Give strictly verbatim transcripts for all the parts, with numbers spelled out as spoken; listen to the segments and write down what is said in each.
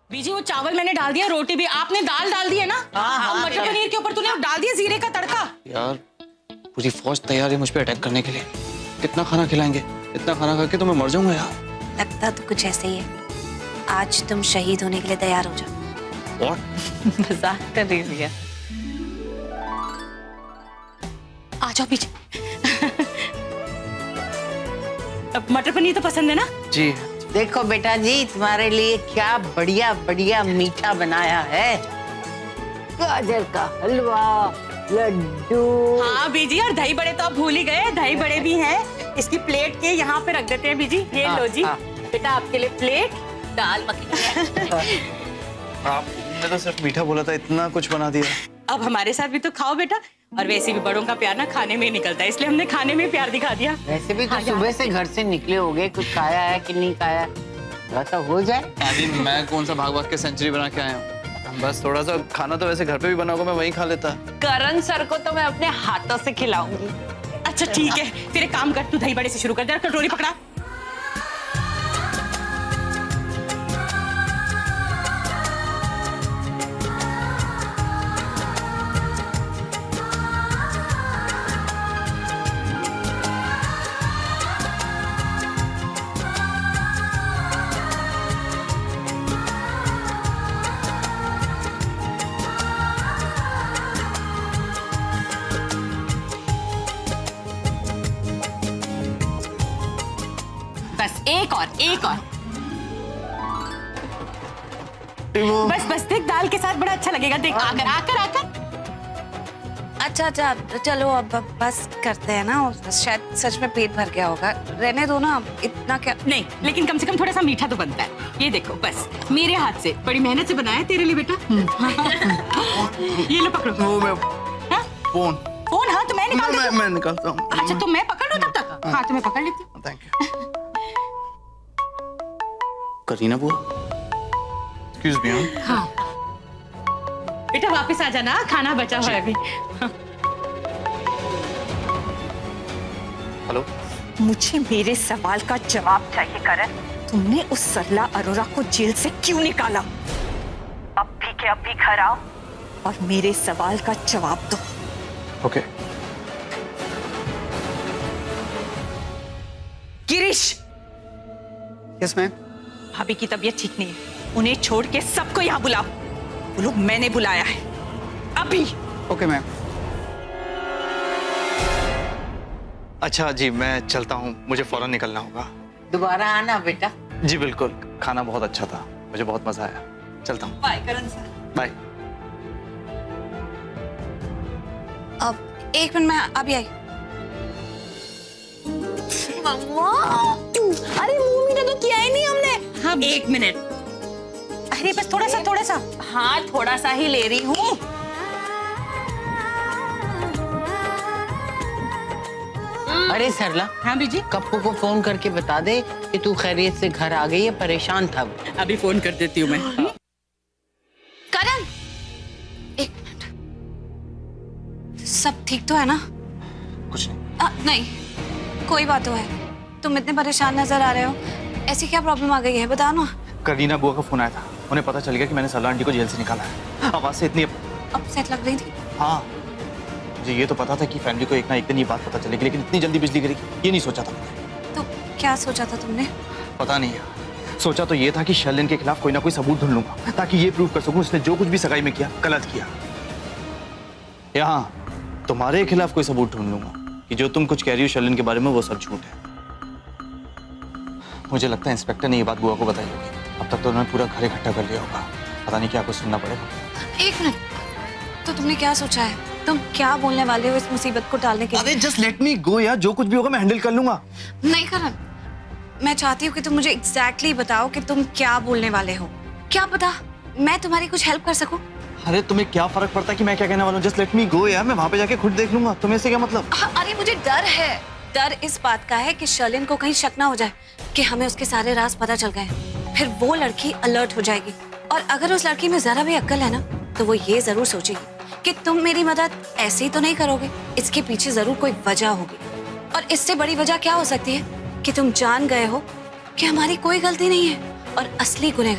बीजी वो चावल मैंने डाल दिया, रोटी भी आपने दाल डाल दी है ना। हाँ, और मटर पनीर के ऊपर तूने डाल दिया जीरे का तड़का। यार पूरी फौज तैयार है मुझ पे अटैक करने के लिए। कितना खाना खिलाएंगे? इतना खाना खा के तो मैं मर जाऊंगा यार। लगता तो कुछ ऐसे ही है। आज तुम शहीद होने के लिए तैयार हो जाओ। What? मजाक कर रही है। आ जाओ पीछे। अब मटर पनीर तो पसंद है ना? जी। देखो बेटा जी, तुम्हारे लिए क्या बढ़िया बढ़िया मीठा बनाया है। गाजर का हलवा, लड्डू। हाँ बीजी, और दही बड़े तो आप भूल ही गए। दही बड़े भी हैं। इसकी प्लेट के यहाँ पे रख देते हैं बीजी। ये हाँ, लो जी। हाँ। बेटा आपके लिए प्लेट, दाल मखनी। आपने तो सिर्फ मीठा बोला था, इतना कुछ बना दिया। अब हमारे साथ भी तो खाओ बेटा। और वैसे भी बड़ों का प्यार ना खाने में ही निकलता है, इसलिए हमने खाने में प्यार दिखा दिया। वैसे भी तो सुबह से घर से निकले होगे, कुछ खाया है कि नहीं खाया, थोड़ा सा हो जाए। अभी मैं कौन सा भाग भाग के सेंचुरी बना के आया हूँ। बस थोड़ा सा खाना तो वैसे घर पे भी बना होगा, मैं वहीं खा लेता। करण सर को तो मैं अपने हाथों से खिलाऊंगी। अच्छा ठीक है, फिर एक काम कर, तू दही बड़े से शुरू कर दे। कटोरी पकड़ा। बस एक और, एक और। बस बस देख, दाल के साथ बड़ा अच्छा लगेगा। देख आकर आकर आकर। अच्छा अच्छा चलो अब अब बस करते हैं ना। शायद सच में पेट भर गया होगा, रहने दो ना। इतना क्या नहीं, लेकिन कम से कम थोड़ा सा मीठा तो बनता है। ये देखो, बस मेरे हाथ से बड़ी मेहनत से बनाया तेरे लिए बेटा। ये लो पकड़ो। वो मैं हाँ? Phone phone? हाँ तो मैं निकाल मैं, देती हूँ। मैं निकालता हूँ। अच्छा तो मैं पकड़ लूँ तब तक? हाँ तो मैं पकड़ लेती हूँ। Thank you. करीना बुआ, एक्सक्यूज मी। हाँ बेटा वापस आ जाना, खाना बचा हुआ है अभी। हेलो। मुझे मेरे सवाल का जवाब चाहिए करण। तुमने उस सरला अरोरा को जेल से क्यों निकाला? अब भी के अब भी घर आओ और मेरे सवाल का जवाब दो। ओके। गिरीश। Yes ma'am. भाभी की तबीयत ठीक नहीं है, उन्हें छोड़ के सबको यहाँ बुलाओ। बोलो मैंने बुलाया है, अभी। Okay ma'am. अच्छा जी, मैं चलता हूँ, मुझे फौरन निकलना होगा। दोबारा आना बेटा। जी बिल्कुल, खाना बहुत अच्छा था, मुझे बहुत मजा आया। चलता हूँ। Bye Karan sir. बाय। अब एक मिनट में अभी आई। मम्मा, अरे मुंह मीठा तो किया ही नहीं हमने। हाँ एक मिनट। अरे बस थोड़ा सा, थोड़ा सा। हाँ थोड़ा सा ही ले रही हूँ। अरे सरला। हाँ बीजी। कप्पू को फोन करके बता दे कि तू खैरियत से घर आ गई है, परेशान था। अभी फोन कर देती हूँ मैं। करण एक मिनट, सब ठीक तो है ना? कुछ नहीं। आ, नहीं कोई बात तो है। तुम इतने परेशान नजर आ रहे हो, ऐसी क्या प्रॉब्लम आ गई है, बताओ ना। करीना बुआ का फोन आया था, उन्हें पता चल गया कि मैंने सरला आंटी को जेल से निकाला है। आवाज से इतनी अपसेट लग रही थी। हाँ मुझे ये तो पता था कि फैमिली को एक ना एक दिन ये बात पता चलेगी, लेकिन इतनी जल्दी बिजली गिरेगी ये नहीं सोचा था मैंने। तो क्या सोचा था तुमने? पता नहीं है, सोचा तो ये था कि शर्लिन के खिलाफ कोई ना कोई सबूत ढूंढ लूंगा ताकि ये प्रूव कर सकूं उसने जो कुछ भी सगाई में किया गलत किया। यहाँ तुम्हारे खिलाफ कोई सबूत ढूंढ लूंगा कि जो तुम कुछ कह रही हो शर्लिन के बारे में वो सब झूठ है। मुझे लगता है इंस्पेक्टर ने ये बात बुआ को बताई होगी, अब तक तो उन्होंने पूरा घर इकट्ठा कर लिया होगा, पता नहीं क्या कुछ सुनना पड़ेगा। एक मिनट, तो तुमने क्या सोचा है? तुम क्या बोलने वाले हो इस मुसीबत को टालने के लिए? अरे जस्ट लेट मी गो यार, जो कुछ भी होगा मैं हैंडल कर लूंगा। नहीं करण, मैं चाहती हूँ कि तुम मुझे एग्जैक्टली बताओ कि तुम क्या बोलने वाले हो। क्या पता मैं तुम्हारी कुछ हेल्प कर सकूं। अरे तुम्हें क्या फर्क पड़ता है कि मैं क्या कहने वाला हूँ? जस्ट लेट मी गो यार, मैं वहां पे जाके खुद देख लूंगा, तुम्हें से क्या मतलब? अरे मुझे डर है, डर इस बात का है कि शर्लिन को कहीं शक ना हो जाए कि हमें उसके सारे राज पता चल गए, फिर वो लड़की अलर्ट हो जाएगी और अगर उस लड़की में जरा भी अक्ल है ना तो वो ये जरूर सोचेगी कि तुम मेरी मदद ऐसे ही तो नहीं करोगे, इसके पीछे जरूर कोई वजह होगी। और इससे बड़ी वजह क्या हो सकती है कि तुम जान गए हो कि हमारी कोई गलती नहीं है और असली गुनहगार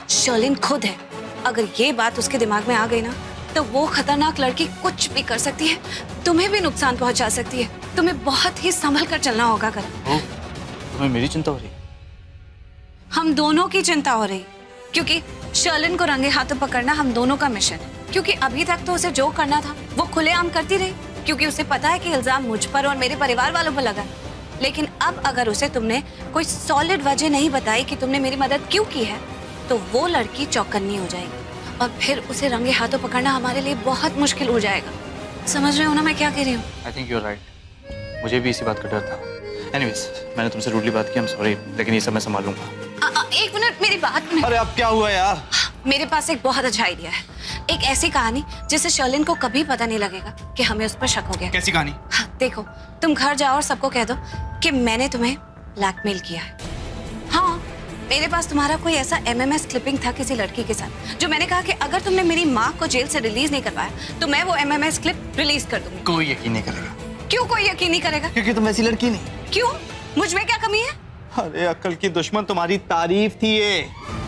शर्लिन खुद है। अगर ये बात उसके दिमाग में आ गई ना, तो वो खतरनाक लड़की कुछ भी कर सकती है, तुम्हें भी नुकसान पहुंचा सकती है। तुम्हें बहुत ही संभल कर चलना होगा करण। तुम्हें मेरी चिंता हो रही है? हम दोनों की चिंता हो रही, क्योंकि शर्लिन को रंगे हाथों पकड़ना हम दोनों का मिशन है। क्योंकि अभी तक तो उसे जो करना था वो खुलेआम करती रही, क्योंकि उसे पता है कि इल्जाम मुझ पर और मेरे परिवार वालों पर लगा। लेकिन अब अगर उसे तुमने कोई सॉलिड वजह नहीं बताई कि तुमने मेरी मदद क्यों की है, तो वो लड़की चौकन्नी हो जाएगी और फिर उसे रंगे हाथों पकड़ना हमारे लिए बहुत मुश्किल हो जाएगा। समझ रहे हो ना मैं क्या कह रही हूँ? I think you are right. मुझे भी इसी बात का डर था। एनीवेज, मैंने तुमसे रूडली बात की, आई एम सॉरी, लेकिन ये सब मैं संभाल लूंगा। एक मिनट, मेरी बात सुनो। अरे अब क्या हुआ यार? मेरे पास एक बहुत अच्छा आइडिया है। एक ऐसी कहानी जिससे शर्लिन को कभी पता नहीं लगेगा कि हमें उस पर शक हो गया। कैसी कहानी? हाँ, देखो, तुम घर जाओ और सबको कह दो कि मैंने तुम्हें ब्लैकमेल किया है। हाँ, मेरे पास तुम्हारा कोई ऐसा एमएमएस क्लिपिंग था किसी लड़की के साथ, जो मैंने कहा कि अगर तुमने मेरी माँ को जेल से रिलीज नहीं करवाया तो मैं वो एमएमएस क्लिप रिलीज कर दूंगी। कोई यकीन नहीं करेगा। क्यों कोई यकीन नहीं करेगा? क्योंकि तुम ऐसी लड़की नहीं। क्यों? मुझ में क्या कमी है? अरे अक्ल की दुश्मन, तुम्हारी तारीफ थी ये।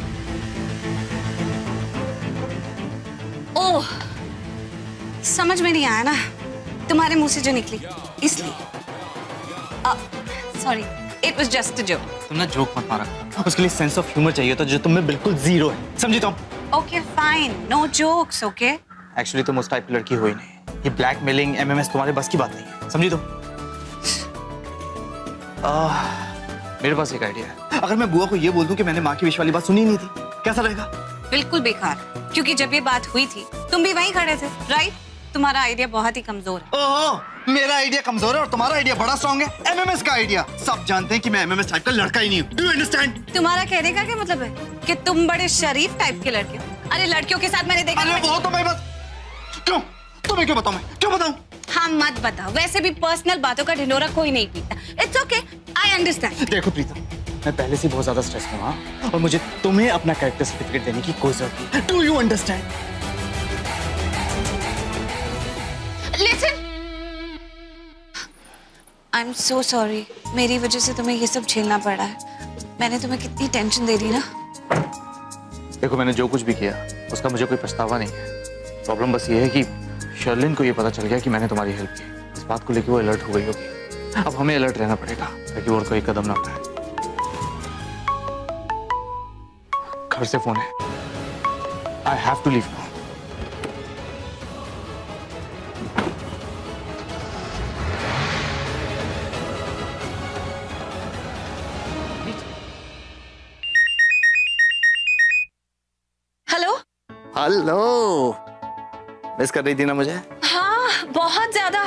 ओह, समझ में नहीं आया ना तुम्हारे मुंह से जो निकली, इसलिए। Sorry, it was just a joke. तुमने जोक मत मारा, उसके लिए सेंस ऑफ ह्यूमर चाहिए था जो तुम में बिल्कुल जीरो है, समझी तुम? Okay fine, no jokes, okay. Actually तुम उस टाइप की लड़की हो ही नहीं। ये ब्लैकमेलिंग, एमएमएस तुम्हारे बस की बात नहीं है, समझी तुम? आह, मेरे पास एक आइडिया है। अगर मैं बुआ को ये बोल दूं कि मैंने माँ की विश वाली बात सुनी नहीं थी, कैसा रहेगा? बिल्कुल बेकार, क्योंकि जब ये बात हुई थी तुम भी वहीं खड़े थे, राइट? तुम्हारा आइडिया बहुत ही कमजोर है। ओहो, मेरा आइडिया कमजोर है और तुम्हारा आइडिया बड़ा स्ट्रॉन्ग है। एमएमएस का आइडिया। सब जानते हैं कि मैं एमएमएस टाइप का लड़का ही नहीं हूँ। Do you understand? तुम्हारा कहने का क्या मतलब है कि तुम बड़े शरीफ टाइप के लड़के हो? अरे लड़कियों के साथ मैंने देखा। अरे वो तो मैं बस क्यों तुम्हें क्यों बताऊं? मैं क्यों बताऊं? हाँ मत बताओ, वैसे भी पर्सनल बातों का ढिंढोरा कोई नहीं पीता। It's okay, I understand. देखो प्रीतम, मैं पहले से बहुत ज्यादा स्ट्रेस में हूं और मुझे तुम्हें अपना कैरेक्टर सर्टिफिकेट देने की कोई जरूरत नहीं। Do you understand? Listen, I am so sorry, मेरी वजह से तुम्हें ये सब झेलना पड़ा है। मैंने तुम्हें कितनी टेंशन दे दी ना। देखो, मैंने जो कुछ भी किया उसका मुझे कोई पछतावा नहीं है। प्रॉब्लम बस ये है कि शर्लिन को ये पता चल गया कि मैंने तुम्हारी हेल्प की। इस बात को लेकर वो अलर्ट हो गई होगी। अब हमें अलर्ट रहना पड़ेगा ताकि वो और कोई कदम ना उठाए। घर से फोन है। I have to leave now. Hello hello, miss कर रही थी ना मुझे? हाँ, बहुत ज्यादा।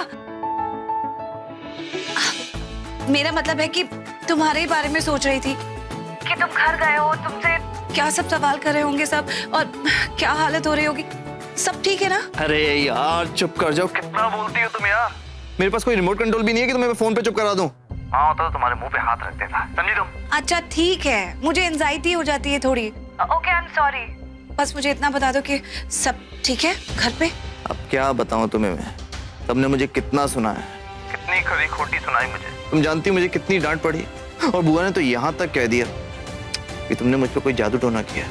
मेरा मतलब है कि तुम्हारे बारे में सोच रही थी कि तुम घर गए हो, तुमसे क्या सब सवाल कर रहे होंगे सब, और क्या हालत हो रही होगी। सब ठीक है ना? अरे यार चुप कर जाओ, कितना बोलती हो तुम यार। मेरे पास कोई रिमोट कंट्रोल भी नहीं है कि तुम्हें मैं फोन पे चुप करा दूं। हाँ होता तो तुम्हारे मुंह पे हाथ रख देता, समझी तुम? अच्छा ठीक है, मुझे एंजाइटी हो जाती है थोड़ी। Okay, I am sorry. बस मुझे इतना बता दो कि सब ठीक है घर पे। अब क्या बताऊं तुम्हें मैं? तुमने मुझे कितना सुना है, कितनी खरी खोटी सुनाई मुझे। तुम जानती हो मुझे कितनी डांट पड़ी, और बुआ ने तो यहाँ तक कह दिया कि तुमने मुझ पे कोई जादू टोना किया।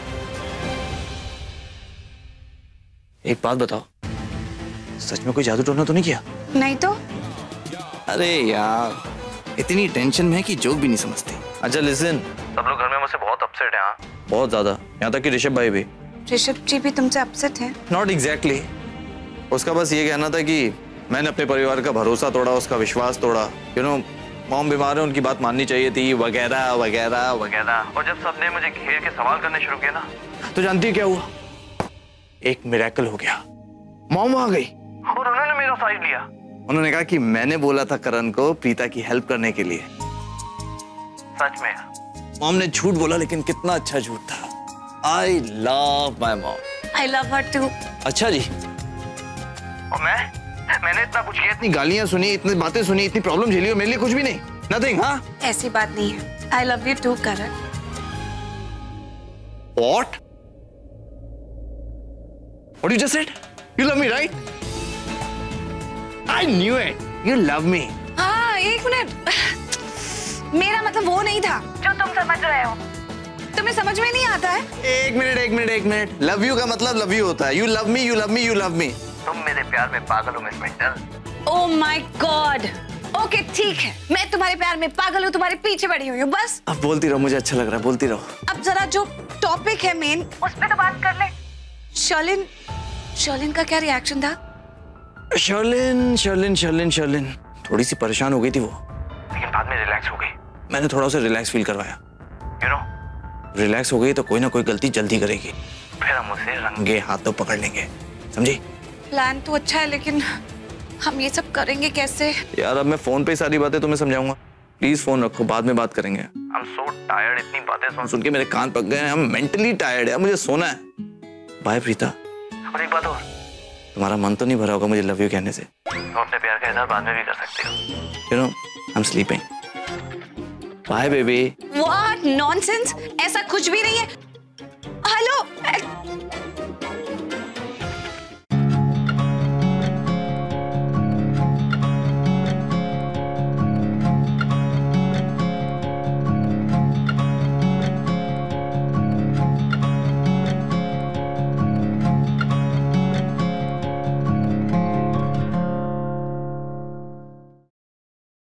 एक बात बताओ, सच में कोई जादू टोना तो नहीं किया? नहीं तो। अरे यार, इतनी टेंशन में है कि जोक भी नहीं समझती। अच्छा लिसन, सब लोग घर में मुझसे बहुत अपसेट हैं। हाँ, बहुत ज्यादा, यहाँ तक कि ऋषभ भाई भी। ऋषभ जी भी तुमसे अपसेट हैं? Not exactly. उसका बस ये कहना था कि मैंने अपने परिवार का भरोसा तोड़ा, उसका विश्वास तोड़ा। यू नो, मॉम बीमार है, उनकी बात माननी चाहिए थी, वगैरह वगैरह वगैरह। और जब सबने मुझे घेर के सवाल करने शुरू किए ना, तो जानती है क्या हुआ? एक मिरेकल हो गया। मॉम आ गई और उन्होंने मेरा साइड लिया। उन्होंने कहा कि मैंने बोला था करण को प्रीता की हेल्प करने के लिए। सच में मॉम ने झूठ बोला, लेकिन कितना अच्छा झूठ था। I love my mom. I love her too. अच्छा जी। और मैं मैंने इतना कुछ किया, इतनी गालियां सुनी, इतनी बातें सुनी, इतनी प्रॉब्लम झेली, और मेरे लिए कुछ भी नहीं, नथिंग। हाँ, ऐसी बात नहीं है। I love you too Karan. What? What you just said? You love me, right? I knew it. You love me. हाँ, एक मिनट, मेरा मतलब वो नहीं था जो तुम समझ रहे हो। तुम्हें समझ में नहीं आता है? एक मिनट एक मिनट एक मिनट लव यू का मतलब लव यू होता है। You love me, you love me, you love me. तुम मेरे प्यार में पागल हो miss mental. Oh my god. Okay ठीक है, मैं तुम्हारे प्यार में पागल हूँ, तुम्हारे पीछे पड़ी हुई हूँ, बस। अब बोलती रहो, मुझे अच्छा लग रहा है, बोलती रहो। अब जरा जो टॉपिक है मेन, उस पे तो बात कर ले। शर्लिन, शर्लिन का क्या रिएक्शन था? शर्लिन शर्लिन शर्लिन शर्लिन थोड़ी सी परेशान हो गई थी वो, लेकिन बाद में रिलैक्स हो गई। मैंने थोड़ा उसे रिलैक्स फील करवाया। यू नो, रिलैक्स हो गई तो कोई ना कोई गलती जल्दी करेगी, फिर हम उसे रंगे हाथों पकड़ लेंगे, समझी? प्लान तो अच्छा है, लेकिन हम ये सब करेंगे कैसे? यार अब मैं फोन पे सारी बातें तुम्हें समझाऊंगा, प्लीज फोन रखो, बाद में बात करेंगे। I'm so tired, इतनी बातें सुन सुन के मेरे कान पक गए हैं। I'm mentally tired है, मुझे सोना है। बाय प्रीता। और एक बात और, तुम्हारा मन तो नहीं भरा होगा मुझे लव यू कहने से? तुम अपने प्यार का इज़हार बाद में भी कर सकते हो। You know, I'm sleeping. Bye baby. What nonsense? ऐसा कुछ भी नहीं है। हेलो,